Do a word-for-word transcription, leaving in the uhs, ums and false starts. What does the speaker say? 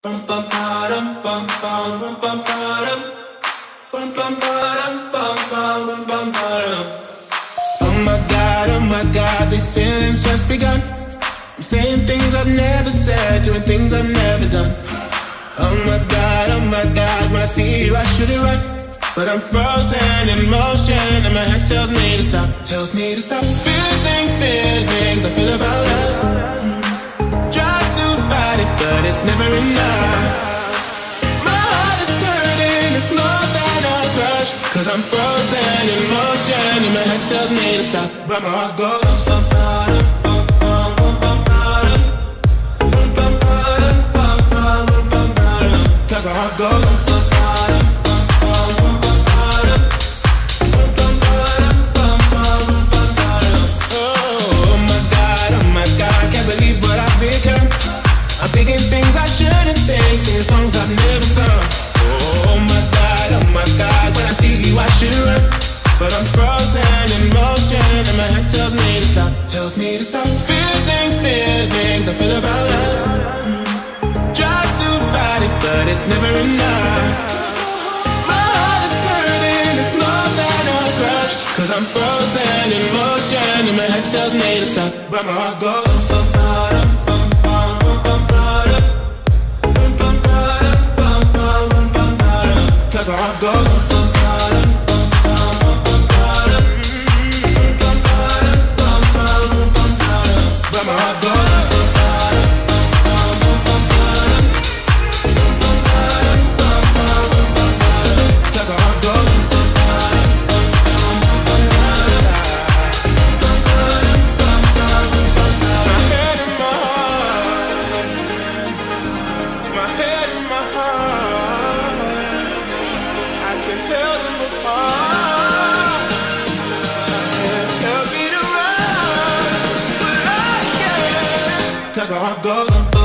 Bum bum ba-dum, bum bum bum bum ba-dum. Bum bum ba-dum, bum bum bum bum ba-dum. Oh my God, oh my God, these feelings just begun. I'm saying things I've never said, doing things I've never done. Oh my God, oh my God, when I see you I should it right, but I'm frozen in motion and my head tells me to stop, tells me to stop. Feeling feelings I feel about us. Try to fight it, but it's never enough. My heart is hurting, it's more than a crush, cause I'm frozen in motion and my head tells me to stop, but my heart goes bum, bum, bum, bum, bum, bum, bum, bum, bum, bum, bum, bum, bum, cause my heart goes bum, bum, bum, bum, bum, bum, bum, bum, bum, bum, bum. Oh my God, oh my God, can't believe what I've become. I'm thinking things I shouldn't think, singing songs I've never sung. Oh my God, oh my God, when I see you I should run, but I'm frozen in motion and my head tells me to stop, tells me to stop. Feeling feelings I feel about us. Try to fight it, but it's never enough. My heart is hurting, it's more than a crush, cause I'm frozen in motion and my head tells me to stop, but my heart goes bum, bum, bum, bum, bum, bum, bum, bum, bum, bum, bum, bum, cause my heart goes bum, bum, bum, bum, bum, bum, bum, bum, bum, bum, but my heart goes cause my heart goes